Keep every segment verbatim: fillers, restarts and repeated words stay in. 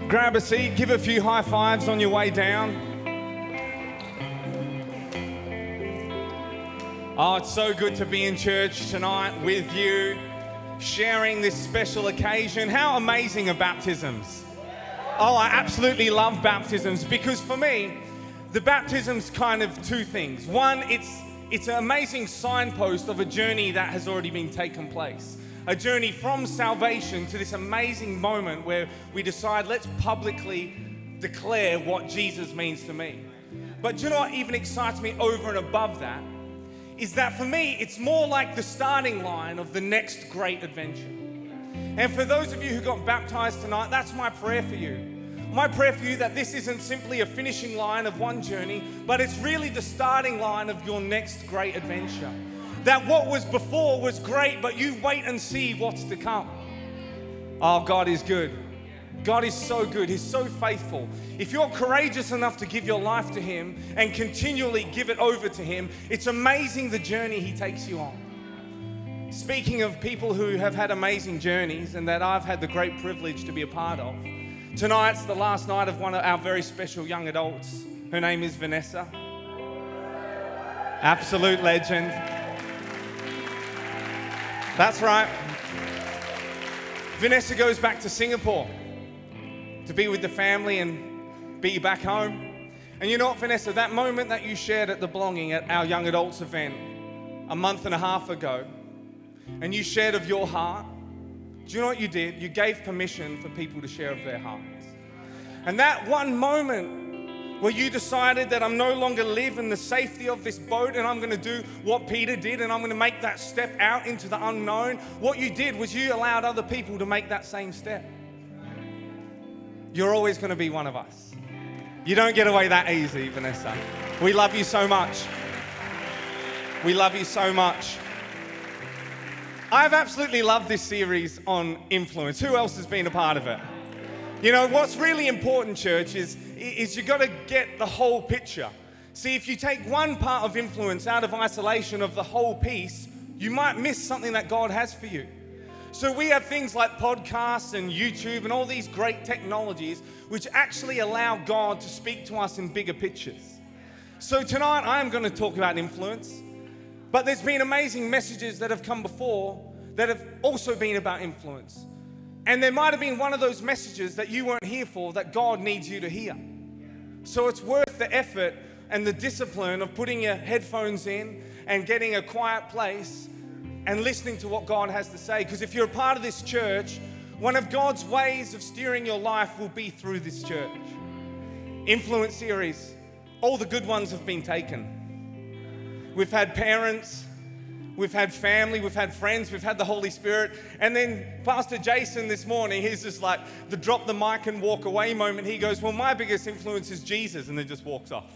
grab a seat, give a few high fives on your way down. Oh, it's so good to be in church tonight with you, sharing this special occasion. How amazing are baptisms? Oh, I absolutely love baptisms because for me, the baptism's kind of two things. One, it's it's an amazing signpost of a journey that has already been taken place. A journey from salvation to this amazing moment where we decide, let's publicly declare what Jesus means to me. But do you know what even excites me over and above that? Is that for me, it's more like the starting line of the next great adventure. And for those of you who got baptized tonight, that's my prayer for you. My prayer for you that this isn't simply a finishing line of one journey, but it's really the starting line of your next great adventure. That what was before was great, but you wait and see what's to come. Oh, God is good. God is so good. He's so faithful. If you're courageous enough to give your life to Him and continually give it over to Him, it's amazing the journey He takes you on. Speaking of people who have had amazing journeys and that I've had the great privilege to be a part of, tonight's the last night of one of our very special young adults. Her name is Vanessa. Absolute legend. That's right. Vanessa goes back to Singapore to be with the family and be back home. And you know what, Vanessa, that moment that you shared at the Belonging at our young adults event a month and a half ago, and you shared of your heart, do you know what you did? You gave permission for people to share of their hearts. And that one moment where you decided that I'm no longer live in the safety of this boat and I'm going to do what Peter did and I'm going to make that step out into the unknown. What you did was you allowed other people to make that same step. You're always going to be one of us. You don't get away that easy, Vanessa. We love you so much. We love you so much. I've absolutely loved this series on influence. Who else has been a part of it? You know, what's really important, church, is, is you've got to get the whole picture. See, if you take one part of influence out of isolation of the whole piece, you might miss something that God has for you. So we have things like podcasts and YouTube and all these great technologies which actually allow God to speak to us in bigger pictures. So tonight I am going to talk about influence, but there's been amazing messages that have come before that have also been about influence. And there might have been one of those messages that you weren't here for that God needs you to hear. So it's worth the effort and the discipline of putting your headphones in and getting a quiet place and listening to what God has to say. Because if you're a part of this church, one of God's ways of steering your life will be through this church. Influence series, all the good ones have been taken. We've had parents, we've had family, we've had friends, we've had the Holy Spirit. And then Pastor Jason this morning, he's just like the drop the mic and walk away moment. He goes, well, my biggest influence is Jesus, and then just walks off.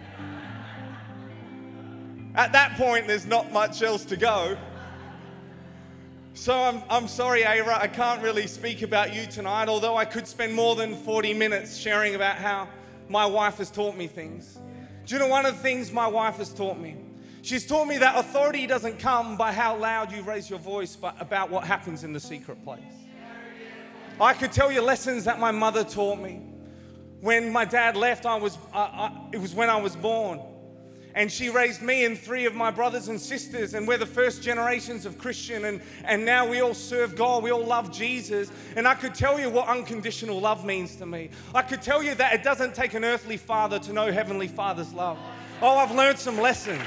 At that point, there's not much else to go. So I'm, I'm sorry, Ira, I can't really speak about you tonight, although I could spend more than forty minutes sharing about how my wife has taught me things. Do you know one of the things my wife has taught me? She's taught me that authority doesn't come by how loud you raise your voice, but about what happens in the secret place. I could tell you lessons that my mother taught me. When my dad left, I was, uh, I, it was when I was born. And she raised me and three of my brothers and sisters, and we're the first generations of Christian, and, and now we all serve God, we all love Jesus. And I could tell you what unconditional love means to me. I could tell you that it doesn't take an earthly father to know Heavenly Father's love. Oh, I've learned some lessons.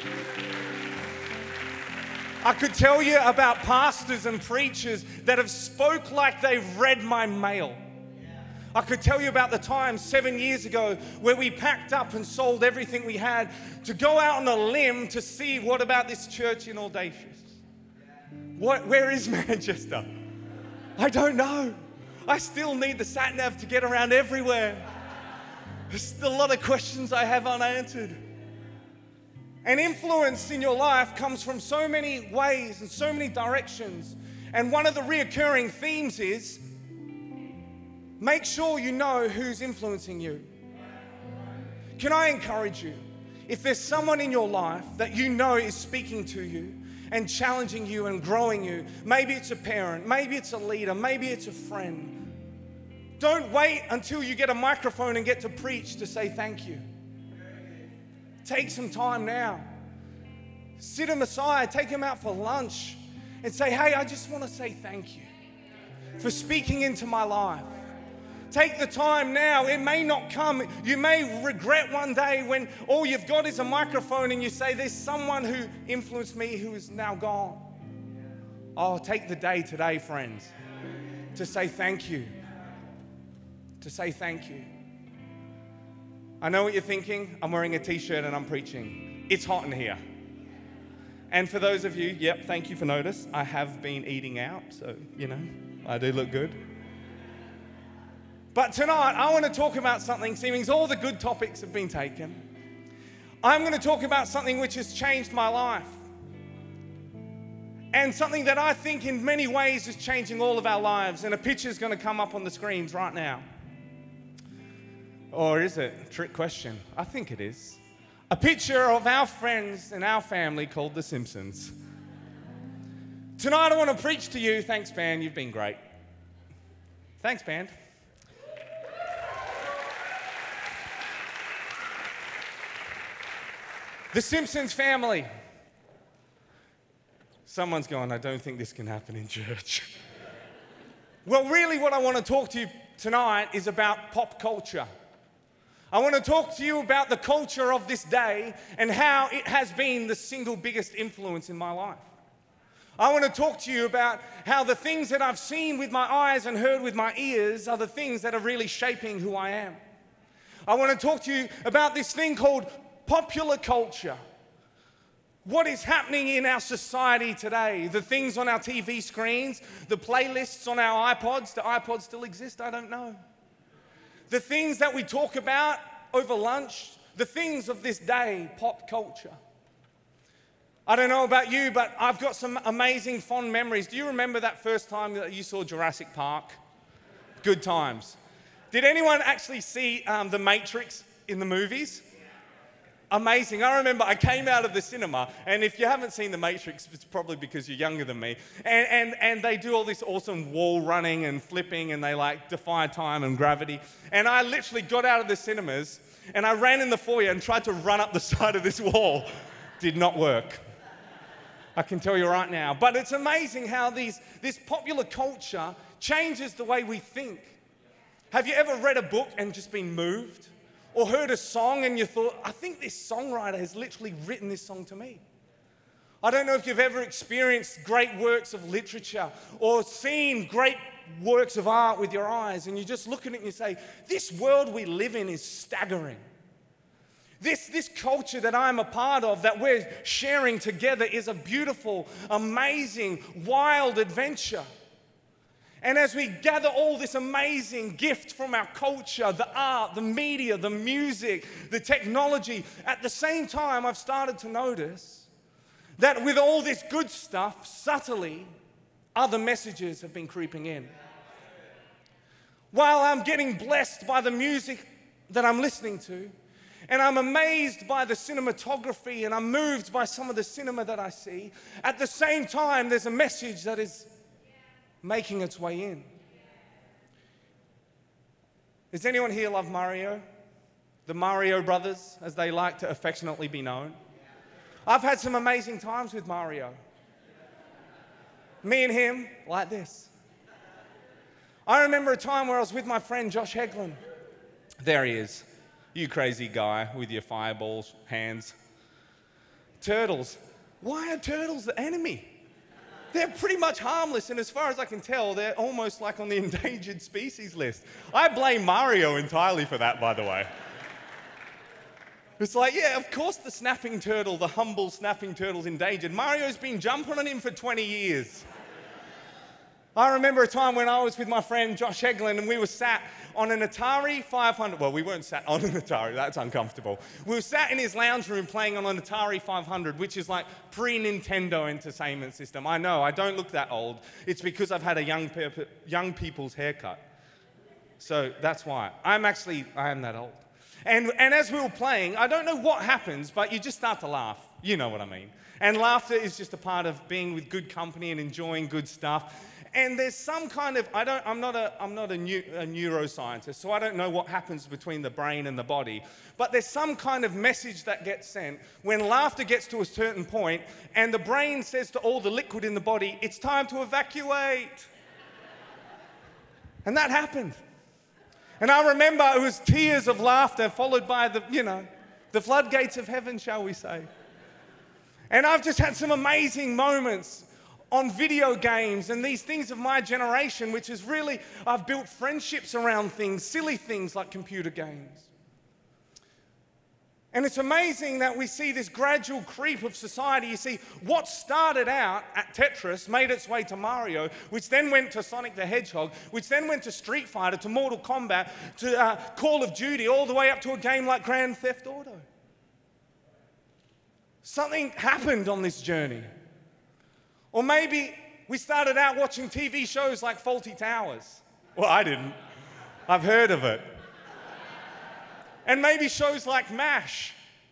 I could tell you about pastors and preachers that have spoke like they've read my mail. I could tell you about the time seven years ago where we packed up and sold everything we had to go out on a limb to see what about this church in Audacious. What, where is Manchester? I don't know. I still need the sat-nav to get around everywhere. There's still a lot of questions I have unanswered. And influence in your life comes from so many ways and so many directions. And one of the reoccurring themes is, make sure you know who's influencing you. Can I encourage you? If there's someone in your life that you know is speaking to you and challenging you and growing you, maybe it's a parent, maybe it's a leader, maybe it's a friend, Don't wait until you get a microphone and get to preach to say thank you. Take some time now. Sit him aside, take him out for lunch and say, hey, I just want to say thank you for speaking into my life. Take the time now. It may not come. You may regret one day when all you've got is a microphone and you say, there's someone who influenced me who is now gone. Oh, take the day today, friends, to say thank you. To say thank you. I know what you're thinking. I'm wearing a t-shirt and I'm preaching. It's hot in here. And for those of you, yep, thank you for notice. I have been eating out, so, you know, I do look good. But tonight, I want to talk about something, seeming all the good topics have been taken. I'm going to talk about something which has changed my life. And something that I think in many ways is changing all of our lives. And a picture is going to come up on the screens right now. Or is it? Trick question. I think it is. A picture of our friends and our family called The Simpsons. Tonight I want to preach to you. Thanks, band. You've been great. Thanks, band. The Simpsons family. Someone's going, I don't think this can happen in church. Well, really what I want to talk to you tonight is about pop culture. I want to talk to you about the culture of this day and how it has been the single biggest influence in my life. I want to talk to you about how the things that I've seen with my eyes and heard with my ears are the things that are really shaping who I am. I want to talk to you about this thing called popular culture. What is happening in our society today? The things on our T V screens, the playlists on our iPods. Do iPods still exist? I don't know. The things that we talk about over lunch, the things of this day, pop culture. I don't know about you, but I've got some amazing fond memories. Do you remember that first time that you saw Jurassic Park? Good times. Did anyone actually see um, The Matrix in the movies? Amazing. I remember I came out of the cinema, and if you haven't seen The Matrix, it's probably because you're younger than me, and, and, and they do all this awesome wall running and flipping, and they like defy time and gravity. And I literally got out of the cinemas, and I ran in the foyer and tried to run up the side of this wall. Did not work. I can tell you right now. But it's amazing how these, this popular culture changes the way we think. Have you ever read a book and just been moved? Or heard a song and you thought, I think this songwriter has literally written this song to me. I don't know if you've ever experienced great works of literature or seen great works of art with your eyes and you just look at it and you say, this world we live in is staggering. This, this culture that I'm a part of, that we're sharing together, is a beautiful, amazing, wild adventure. And as we gather all this amazing gift from our culture, the art, the media, the music, the technology, at the same time, I've started to notice that with all this good stuff, subtly, other messages have been creeping in. While I'm getting blessed by the music that I'm listening to, and I'm amazed by the cinematography, and I'm moved by some of the cinema that I see, at the same time, there's a message that is making its way in. Does anyone here love Mario? The Mario brothers, as they like to affectionately be known. I've had some amazing times with Mario. Me and him, like this. I remember a time where I was with my friend Josh Heglin. There he is. You crazy guy with your fireballs hands. Turtles. Why are turtles the enemy? They're pretty much harmless, and as far as I can tell, they're almost like on the endangered species list. I blame Mario entirely for that, by the way. It's like, yeah, of course the snapping turtle, the humble snapping turtle's endangered. Mario's been jumping on him for twenty years. I remember a time when I was with my friend Josh Heglin and we were sat on an Atari five hundred. Well, we weren't sat on an Atari, that's uncomfortable. We were sat in his lounge room playing on an Atari five hundred, which is like pre-Nintendo entertainment system. I know, I don't look that old. It's because I've had a young, pe young people's haircut. So that's why. I'm actually, I am that old. And, and as we were playing, I don't know what happens, but you just start to laugh. You know what I mean. And laughter is just a part of being with good company and enjoying good stuff. And there's some kind of, I don't, I'm not a, I'm not a, neu, a neuroscientist, so I don't know what happens between the brain and the body. But there's some kind of message that gets sent when laughter gets to a certain point and the brain says to all the liquid in the body, it's time to evacuate. And that happened. And I remember it was tears of laughter followed by the, you know, the floodgates of heaven, shall we say. And I've just had some amazing moments on video games and these things of my generation, which is really, I've built friendships around things, silly things like computer games. And it's amazing that we see this gradual creep of society. You see, what started out at Tetris made its way to Mario, which then went to Sonic the Hedgehog, which then went to Street Fighter, to Mortal Kombat, to uh, Call of Duty, all the way up to a game like Grand Theft Auto. Something happened on this journey. Or maybe we started out watching T V shows like Fawlty Towers. Well, I didn't. I've heard of it. And maybe shows like MASH.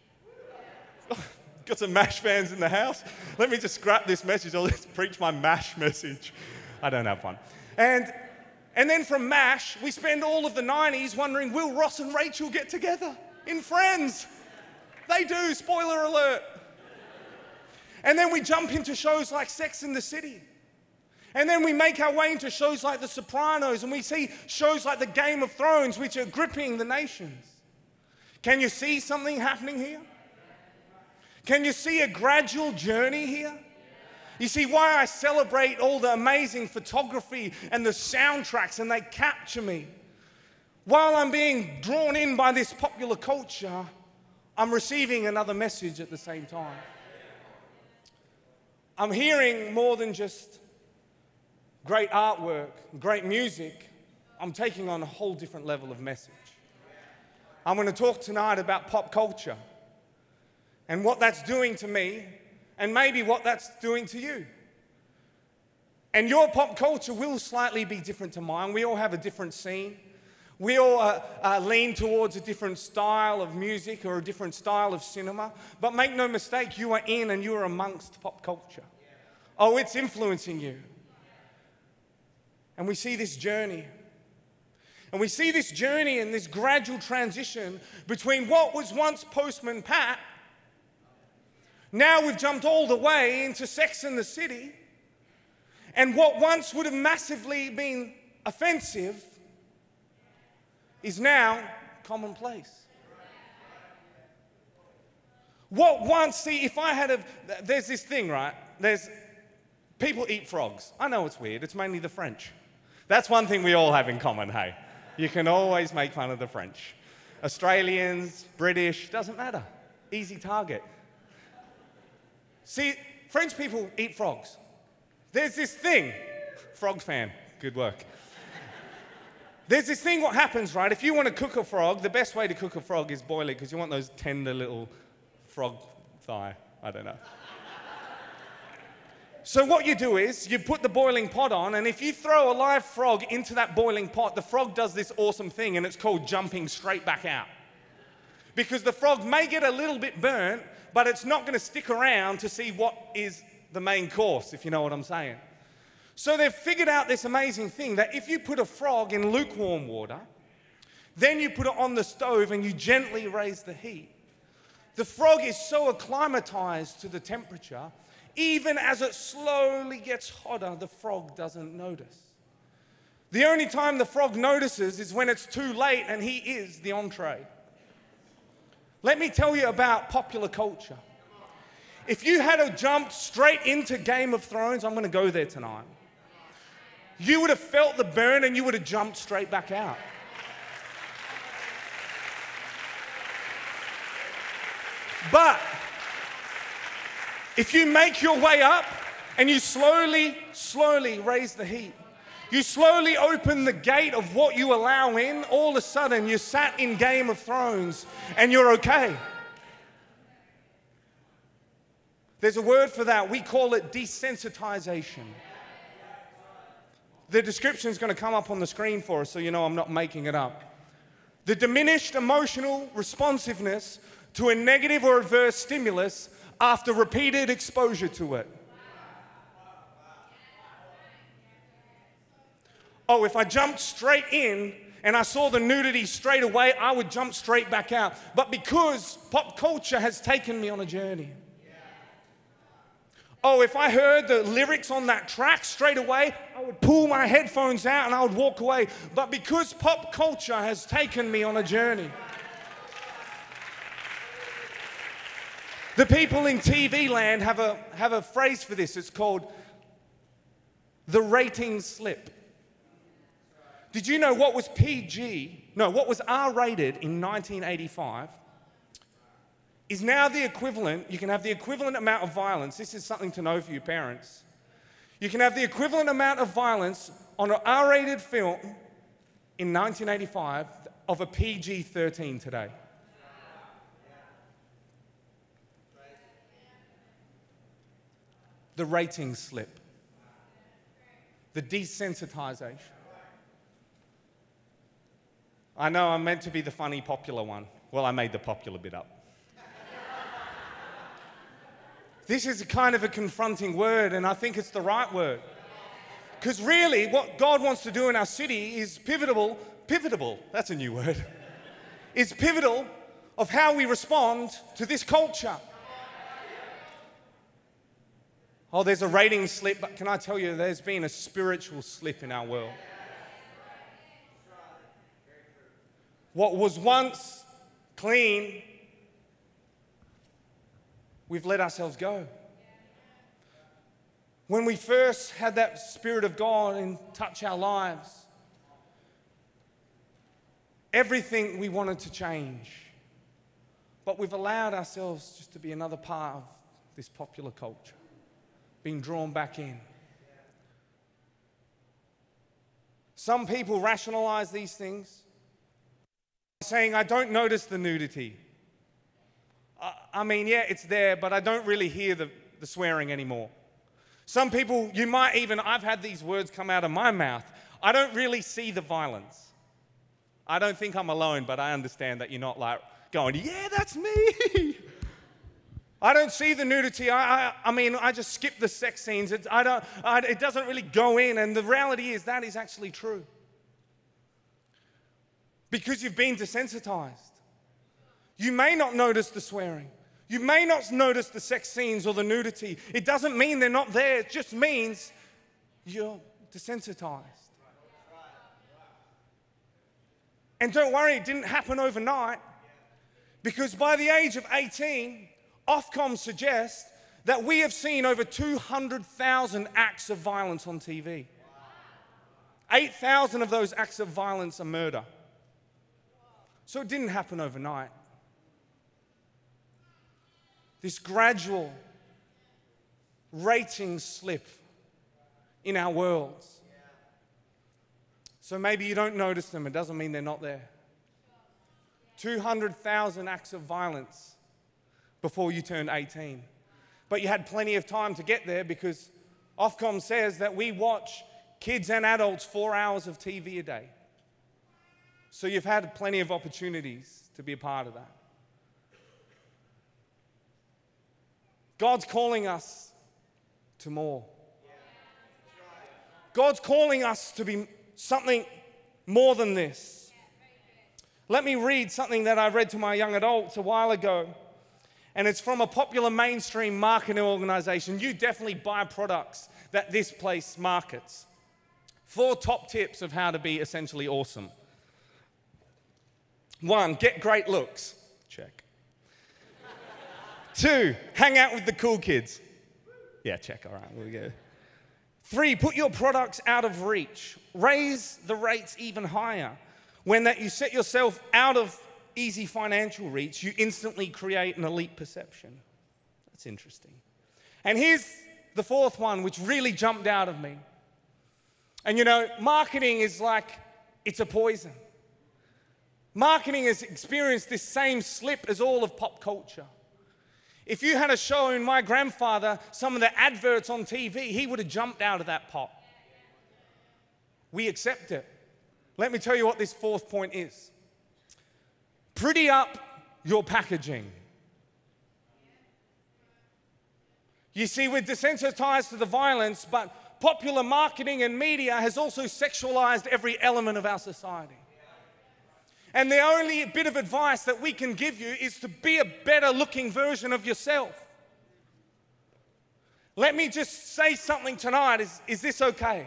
Got some MASH fans in the house? Let me just scrap this message. I'll just preach my MASH message. I don't have one. And, and then from MASH, we spend all of the nineties wondering, will Ross and Rachel get together in Friends? They do, spoiler alert. And then we jump into shows like Sex and the City. And then we make our way into shows like The Sopranos, and we see shows like the Game of Thrones, which are gripping the nations. Can you see something happening here? Can you see a gradual journey here? You see why I celebrate all the amazing photography and the soundtracks, and they capture me. While I'm being drawn in by this popular culture, I'm receiving another message at the same time. I'm hearing more than just great artwork, great music. I'm taking on a whole different level of message. I'm going to talk tonight about pop culture and what that's doing to me and maybe what that's doing to you. And your pop culture will slightly be different to mine. We all have a different scene. We all uh, uh, lean towards a different style of music or a different style of cinema. But make no mistake, you are in and you are amongst pop culture. Oh, it's influencing you. And we see this journey. And we see this journey and this gradual transition between what was once Postman Pat. Now we've jumped all the way into Sex and the City. And what once would have massively been offensive is now commonplace. What once, see, if I had a, there's this thing, right? There's, people eat frogs. I know it's weird, it's mainly the French. That's one thing we all have in common, hey? You can always make fun of the French. Australians, British, doesn't matter. Easy target. See, French people eat frogs. There's this thing, frog fan, good work. There's this thing, what happens, right? If you want to cook a frog, the best way to cook a frog is boil it because you want those tender little frog thigh. I don't know. So what you do is you put the boiling pot on, and if you throw a live frog into that boiling pot, the frog does this awesome thing, and it's called jumping straight back out. Because the frog may get a little bit burnt, but it's not going to stick around to see what is the main course, if you know what I'm saying. So they've figured out this amazing thing that if you put a frog in lukewarm water, then you put it on the stove and you gently raise the heat, the frog is so acclimatized to the temperature, even as it slowly gets hotter, the frog doesn't notice. The only time the frog notices is when it's too late and he is the entree. Let me tell you about popular culture. If you had jumped straight into Game of Thrones, I'm going to go there tonight, you would have felt the burn and you would have jumped straight back out. But if you make your way up and you slowly, slowly raise the heat, you slowly open the gate of what you allow in, all of a sudden you're sat in Game of Thrones and you're okay. There's a word for that. We call it desensitization. The description is going to come up on the screen for us so you know I'm not making it up. The diminished emotional responsiveness to a negative or adverse stimulus after repeated exposure to it. Oh, if I jumped straight in and I saw the nudity straight away, I would jump straight back out. But because pop culture has taken me on a journey. Oh, if I heard the lyrics on that track straight away, I would pull my headphones out and I would walk away. But because pop culture has taken me on a journey. The people in T V land have a, have a phrase for this. It's called the rating slip. Did you know what was P G, no, what was R rated in nineteen eighty-five is now the equivalent, you can have the equivalent amount of violence. This is something to know for you parents. You can have the equivalent amount of violence on an R rated film in nineteen eighty-five of a P G thirteen today. The rating slip. The desensitization. I know I'm meant to be the funny, popular one. Well, I made the popular bit up. This is a kind of a confronting word, and I think it's the right word. Because really, what God wants to do in our city is pivotal, pivotal, that's a new word, is pivotal of how we respond to this culture. Oh, there's a rating slip, but can I tell you, there's been a spiritual slip in our world. What was once clean, we've let ourselves go. When we first had that Spirit of God and touch our lives, everything we wanted to change. But we've allowed ourselves just to be another part of this popular culture, being drawn back in. Some people rationalize these things, saying, I don't notice the nudity. I, I mean, yeah, it's there, but I don't really hear the, the swearing anymore. Some people, you might even, I've had these words come out of my mouth, I don't really see the violence. I don't think I'm alone, but I understand that you're not like going, yeah, that's me. I don't see the nudity. I, I, I mean, I just skip the sex scenes. It, I don't, I, it doesn't really go in, and the reality is that is actually true. Because you've been desensitized. You may not notice the swearing. You may not notice the sex scenes or the nudity. It doesn't mean they're not there. It just means you're desensitized. And don't worry, it didn't happen overnight. Because by the age of eighteen, Ofcom suggests that we have seen over two hundred thousand acts of violence on T V. eight thousand of those acts of violence are murder. So it didn't happen overnight. This gradual rating slip in our worlds. So maybe you don't notice them. It doesn't mean they're not there. two hundred thousand acts of violence before you turned eighteen. But you had plenty of time to get there because Ofcom says that we watch kids and adults four hours of T V a day. So you've had plenty of opportunities to be a part of that. God's calling us to more. God's calling us to be something more than this. Let me read something that I read to my young adults a while ago. And it's from a popular mainstream marketing organization. You definitely buy products that this place markets. Four top tips of how to be essentially awesome. One, get great looks. Check. Two, hang out with the cool kids. Yeah, check. All right, we'll go. Three, put your products out of reach. Raise the rates even higher. When that you set yourself out of easy financial reach, you instantly create an elite perception. That's interesting. And here's the fourth one, which really jumped out of me. And you know, marketing is like, it's a poison. Marketing has experienced this same slip as all of pop culture. If you had shown my grandfather some of the adverts on T V, he would have jumped out of that pot. We accept it. Let me tell you what this fourth point is. Pretty up your packaging. You see, we're desensitized to the violence, but popular marketing and media has also sexualized every element of our society. And the only bit of advice that we can give you is to be a better looking version of yourself. Let me just say something tonight. Is, is this okay?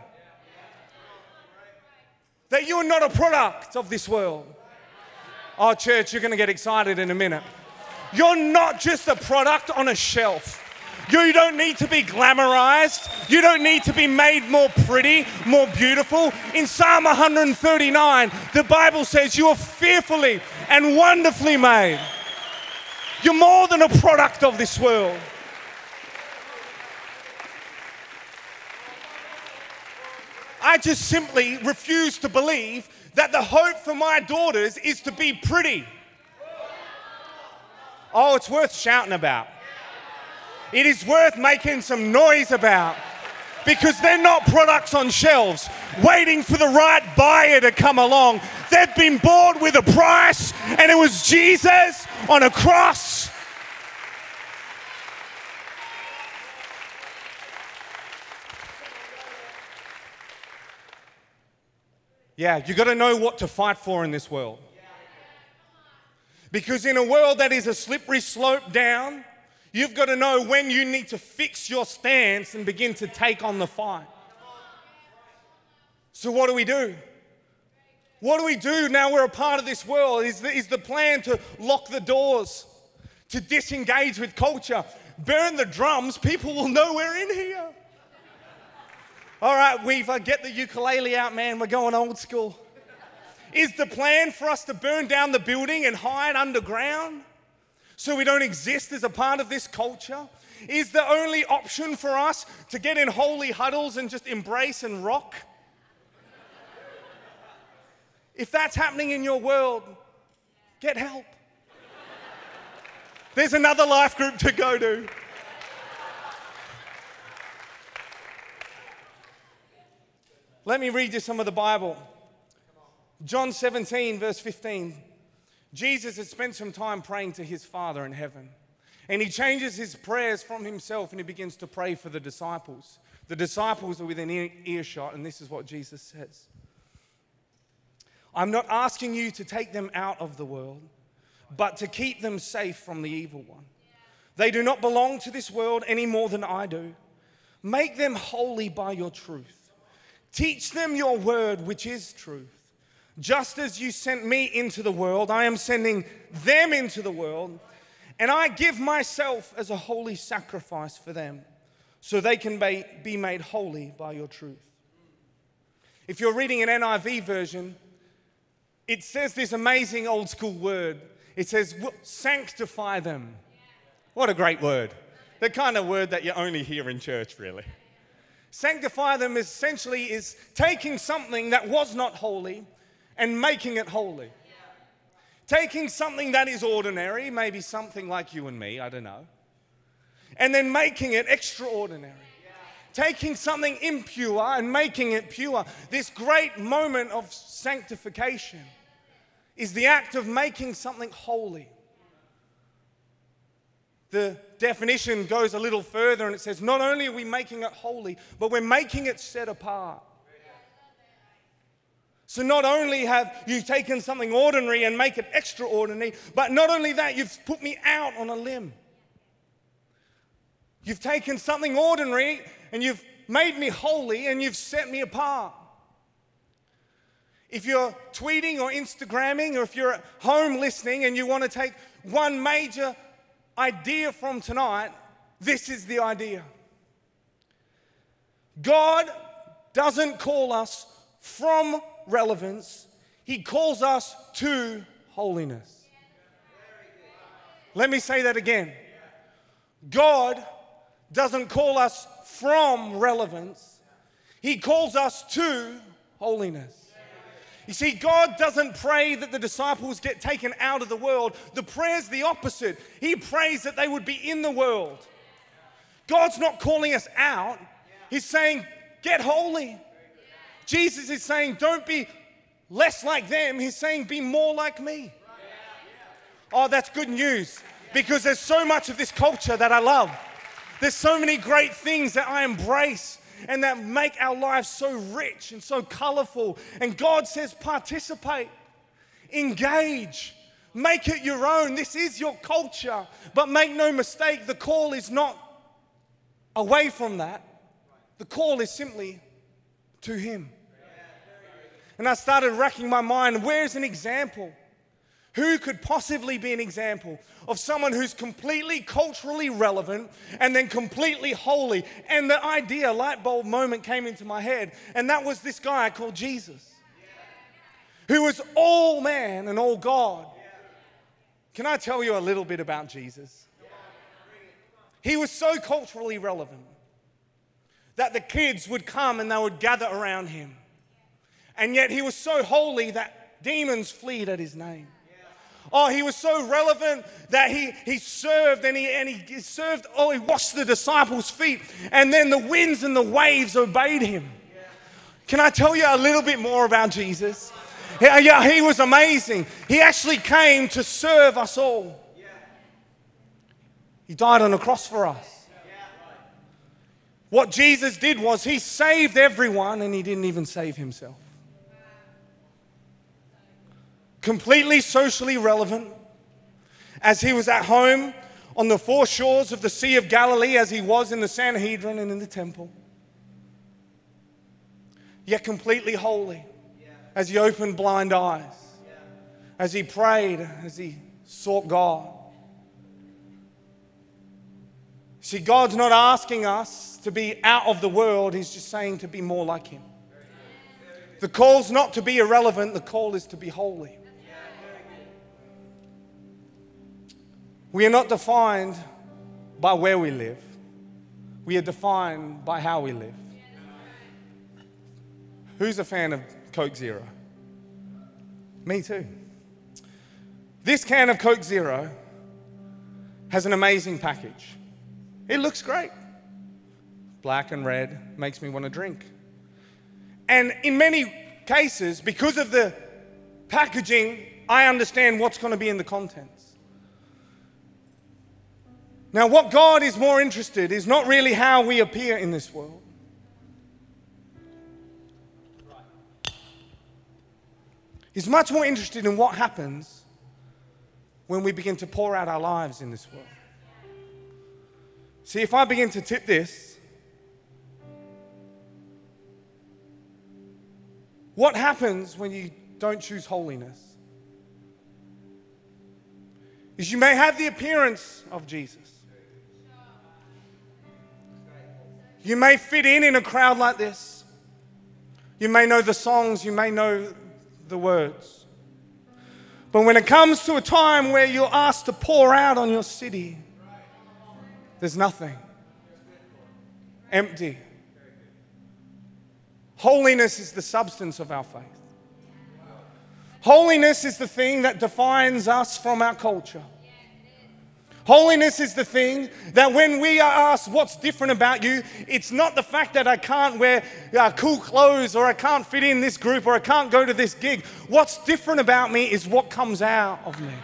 That you are not a product of this world. Oh, church, you're going to get excited in a minute. You're not just a product on a shelf. You don't need to be glamorized. You don't need to be made more pretty, more beautiful. In Psalm one thirty-nine, the Bible says you are fearfully and wonderfully made. You're more than a product of this world. I just simply refuse to believe that the hope for my daughters is to be pretty. Oh, it's worth shouting about. It is worth making some noise about, because they're not products on shelves waiting for the right buyer to come along. They've been bought with a price, and it was Jesus on a cross. Yeah, you got to know what to fight for in this world. Because in a world that is a slippery slope down, you've got to know when you need to fix your stance and begin to take on the fight. So what do we do? What do we do now we're a part of this world? Is the, is the plan to lock the doors, to disengage with culture, burn the drums? People will know we're in here. All right, Weaver, get the ukulele out, man. We're going old school. Is the plan for us to burn down the building and hide underground so we don't exist as a part of this culture? Is the only option for us to get in holy huddles and just embrace and rock? If that's happening in your world, get help. There's another life group to go to. Let me read you some of the Bible. John seventeen, verse fifteen. Jesus had spent some time praying to his Father in heaven. And he changes his prayers from himself and he begins to pray for the disciples. The disciples are within ear- earshot, and this is what Jesus says. I'm not asking you to take them out of the world, but to keep them safe from the evil one. They do not belong to this world any more than I do. Make them holy by your truth. Teach them your word, which is truth. Just as you sent me into the world, I am sending them into the world, and I give myself as a holy sacrifice for them, so they can be made holy by your truth. If you're reading an N I V version, it says this amazing old school word. It says, sanctify them. What a great word. The kind of word that you only hear in church, really. Sanctify them essentially is taking something that was not holy and making it holy. Taking something that is ordinary, maybe something like you and me, I don't know, and then making it extraordinary. Taking something impure and making it pure. This great moment of sanctification is the act of making something holy. The definition goes a little further and it says, not only are we making it holy, but we're making it set apart. So not only have you taken something ordinary and make it extraordinary, but not only that, you've put me out on a limb. You've taken something ordinary and you've made me holy and you've set me apart. If you're tweeting or Instagramming, or if you're at home listening and you want to take one major idea from tonight, this is the idea. God doesn't call us from relevance, he calls us to holiness. Let me say that again. God doesn't call us from relevance, he calls us to holiness. You see, God doesn't pray that the disciples get taken out of the world. The prayer's the opposite. He prays that they would be in the world. God's not calling us out. He's saying, get holy. Jesus is saying, don't be less like them. He's saying, be more like me. Oh, that's good news, because there's so much of this culture that I love. There's so many great things that I embrace and that make our lives so rich and so colorful. And God says, participate, engage, make it your own. This is your culture. But make no mistake, the call is not away from that. The call is simply to Him. And I started racking my mind, where's an example? Who could possibly be an example of someone who's completely culturally relevant and then completely holy? And the idea, light bulb moment came into my head, and that was this guy called Jesus, who was all man and all God. Can I tell you a little bit about Jesus? He was so culturally relevant that the kids would come and they would gather around him. And yet he was so holy that demons fled at his name. Oh, he was so relevant that he, he served and he, and he served, oh, he washed the disciples' feet, and then the winds and the waves obeyed him. Can I tell you a little bit more about Jesus? Yeah, yeah, he was amazing. He actually came to serve us all. He died on a cross for us. What Jesus did was he saved everyone and he didn't even save himself. Completely socially relevant, as he was at home on the four shores of the Sea of Galilee, as he was in the Sanhedrin and in the temple. Yet completely holy, as he opened blind eyes, as he prayed, as he sought God. See, God's not asking us to be out of the world. He's just saying to be more like Him. The call's not to be irrelevant. The call is to be holy. We are not defined by where we live. We are defined by how we live. Who's a fan of Coke Zero? Me too. This can of Coke Zero has an amazing package. It looks great. Black and red, makes me want to drink. And in many cases, because of the packaging, I understand what's going to be in the contents. Now, what God is more interested in is not really how we appear in this world. He's much more interested in what happens when we begin to pour out our lives in this world. See, if I begin to tip this, what happens when you don't choose holiness is you may have the appearance of Jesus. You may fit in in a crowd like this. You may know the songs, you may know the words. But when it comes to a time where you're asked to pour out on your city, there's nothing. Empty. Holiness is the substance of our faith. Holiness is the thing that defines us from our culture. Holiness is the thing that when we are asked what's different about you, it's not the fact that I can't wear uh, cool clothes or I can't fit in this group or I can't go to this gig. What's different about me is what comes out of me.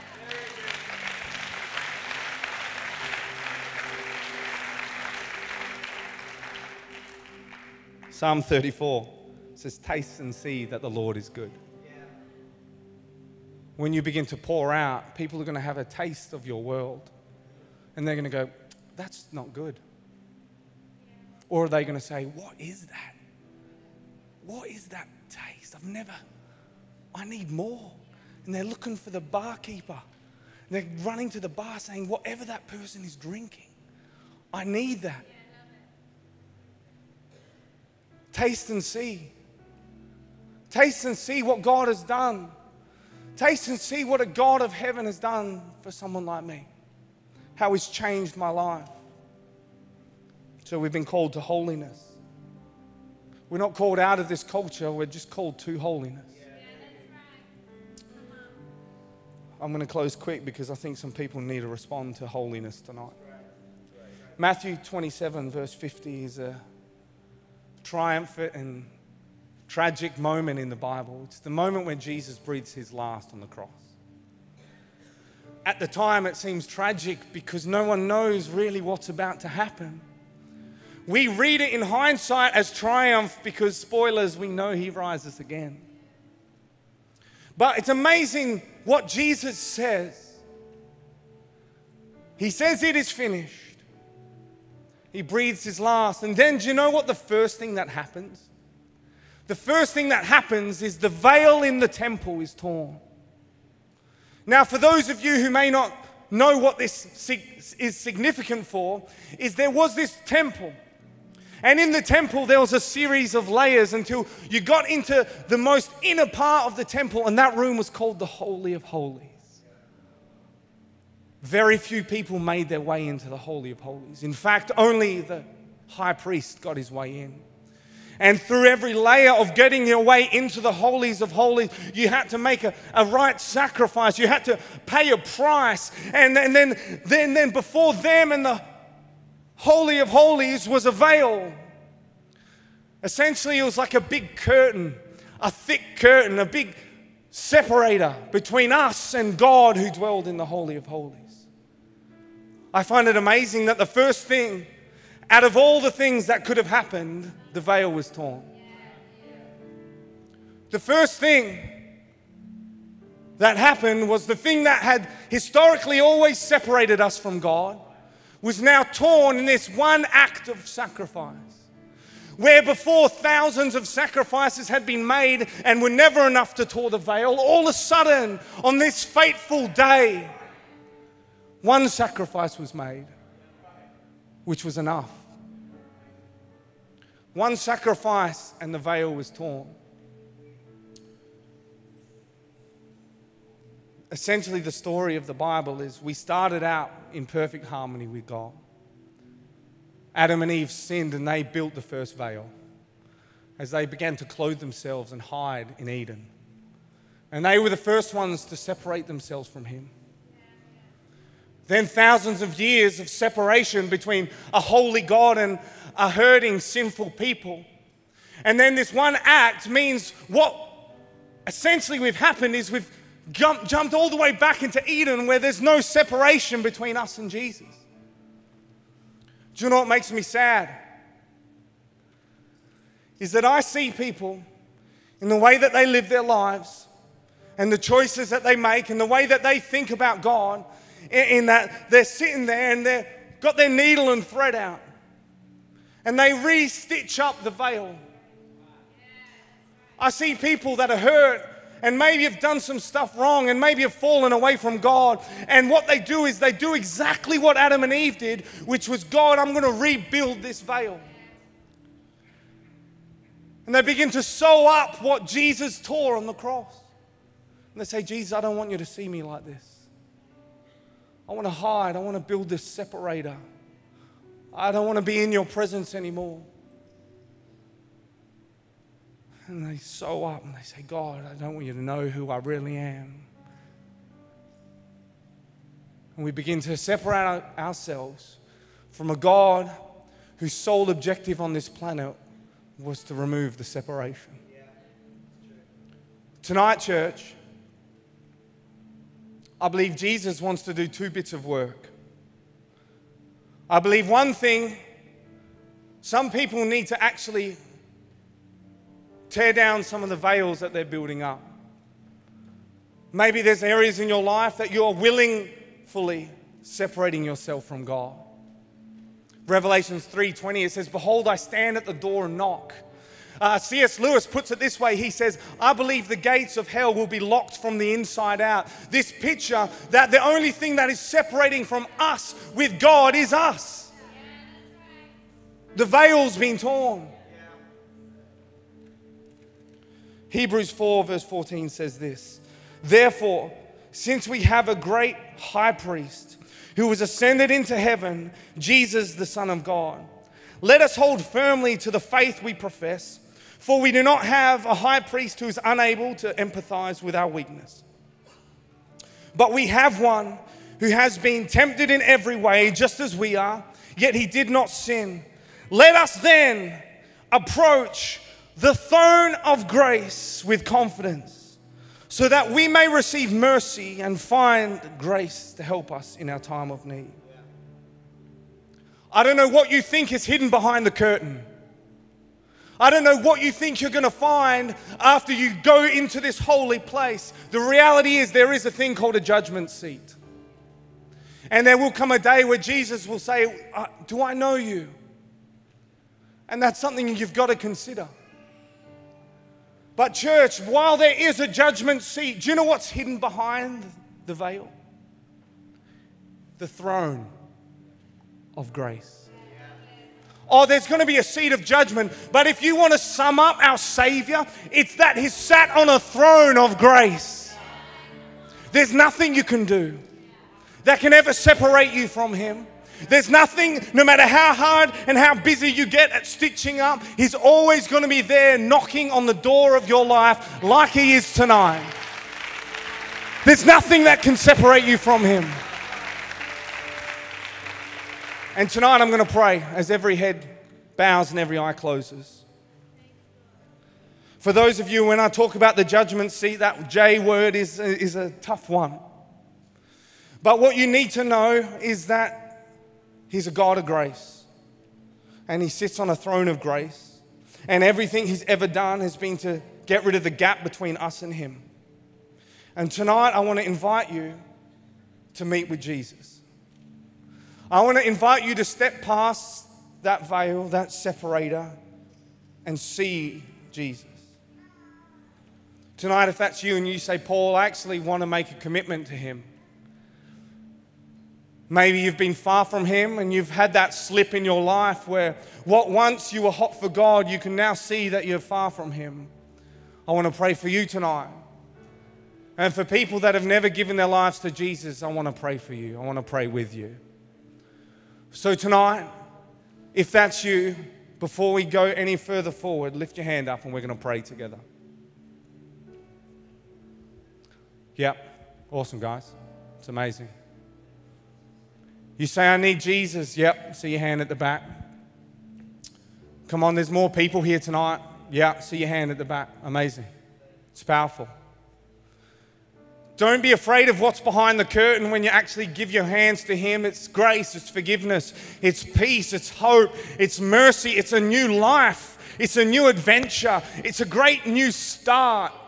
Psalm thirty-four says, taste and see that the Lord is good. When you begin to pour out, people are going to have a taste of your world. And they're going to go, that's not good. Or are they going to say, what is that? What is that taste? I've never, I need more. And they're looking for the barkeeper. They're running to the bar saying, whatever that person is drinking, I need that. Taste and see. Taste and see what God has done. Taste and see what a God of heaven has done for someone like me. How He's changed my life. So we've been called to holiness. We're not called out of this culture, we're just called to holiness. I'm going to close quick because I think some people need to respond to holiness tonight. Matthew twenty-seven verse fifty is a triumphant and tragic moment in the Bible. It's the moment when Jesus breathes His last on the cross. At the time, it seems tragic because no one knows really what's about to happen. We read it in hindsight as triumph because, spoilers, we know he rises again. But it's amazing what Jesus says. He says it is finished. He breathes his last. And then do you know what the first thing that happens? The first thing that happens is the veil in the temple is torn. Now, for those of you who may not know what this is significant for, is there was this temple. And in the temple, there was a series of layers until you got into the most inner part of the temple, and that room was called the Holy of Holies. Very few people made their way into the Holy of Holies. In fact, only the high priest got his way in. And through every layer of getting your way into the holies of holies, you had to make a, a right sacrifice. You had to pay a price. And, and then, then, then before them and the Holy of Holies was a veil. Essentially, it was like a big curtain, a thick curtain, a big separator between us and God who dwelled in the Holy of Holies. I find it amazing that the first thing, out of all the things that could have happened, the veil was torn. The first thing that happened was the thing that had historically always separated us from God was now torn in this one act of sacrifice. Where before thousands of sacrifices had been made and were never enough to tear the veil, all of a sudden, on this fateful day, one sacrifice was made, which was enough. One sacrifice and the veil was torn. Essentially, the story of the Bible is we started out in perfect harmony with God. Adam and Eve sinned and they built the first veil as they began to clothe themselves and hide in Eden. And they were the first ones to separate themselves from him. Then thousands of years of separation between a holy God and a hurting, sinful people. And then this one act means what essentially we've happened is we've jumped, jumped all the way back into Eden where there's no separation between us and Jesus. Do you know what makes me sad? Is that I see people in the way that they live their lives and the choices that they make and the way that they think about God, in that they're sitting there and they've got their needle and thread out and they re-stitch up the veil. I see people that are hurt and maybe have done some stuff wrong and maybe have fallen away from God. And what they do is they do exactly what Adam and Eve did, which was, God, I'm going to rebuild this veil. And they begin to sew up what Jesus tore on the cross. And they say, Jesus, I don't want you to see me like this. I want to hide. I want to build this separator. I don't want to be in your presence anymore. And they sew up and they say, God, I don't want you to know who I really am. And we begin to separate ourselves from a God whose sole objective on this planet was to remove the separation. Tonight, church, I believe Jesus wants to do two bits of work. I believe one thing, some people need to actually tear down some of the veils that they're building up. Maybe there's areas in your life that you're willingly separating yourself from God. Revelations three twenty, it says, behold, I stand at the door and knock. Uh, C S Lewis puts it this way. He says, I believe the gates of hell will be locked from the inside out. This picture that the only thing that is separating from us with God is us. The veil's been torn. Hebrews four verse fourteen says this, therefore, since we have a great high priest who was ascended into heaven, Jesus, the Son of God, let us hold firmly to the faith we profess, for we do not have a high priest who is unable to empathize with our weakness. But we have one who has been tempted in every way, just as we are, yet he did not sin. Let us then approach the throne of grace with confidence, so that we may receive mercy and find grace to help us in our time of need. I don't know what you think is hidden behind the curtain. I don't know what you think you're going to find after you go into this holy place. The reality is there is a thing called a judgment seat. And there will come a day where Jesus will say, do I know you? And that's something you've got to consider. But church, while there is a judgment seat, do you know what's hidden behind the veil? The throne of grace. Oh, there's going to be a seat of judgment. But if you want to sum up our Savior, it's that He's sat on a throne of grace. There's nothing you can do that can ever separate you from Him. There's nothing, no matter how hard and how busy you get at stitching up, He's always going to be there knocking on the door of your life like He is tonight. There's nothing that can separate you from Him. And tonight I'm going to pray as every head bows and every eye closes. For those of you, when I talk about the judgment seat, that J word is, is a tough one. But what you need to know is that He's a God of grace. And He sits on a throne of grace. And everything He's ever done has been to get rid of the gap between us and Him. And tonight I want to invite you to meet with Jesus. I want to invite you to step past that veil, that separator, and see Jesus. Tonight, if that's you and you say, Paul, I actually want to make a commitment to Him. Maybe you've been far from Him and you've had that slip in your life where what once you were hot for God, you can now see that you're far from Him. I want to pray for you tonight. And for people that have never given their lives to Jesus, I want to pray for you. I want to pray with you. So tonight, if that's you, before we go any further forward, lift your hand up and we're going to pray together. Yep. Awesome, guys. It's amazing. You say, I need Jesus. Yep. See your hand at the back. Come on, there's more people here tonight. Yeah. See your hand at the back. Amazing. It's powerful. Don't be afraid of what's behind the curtain when you actually give your hands to Him. It's grace, it's forgiveness, it's peace, it's hope, it's mercy, it's a new life, it's a new adventure, it's a great new start.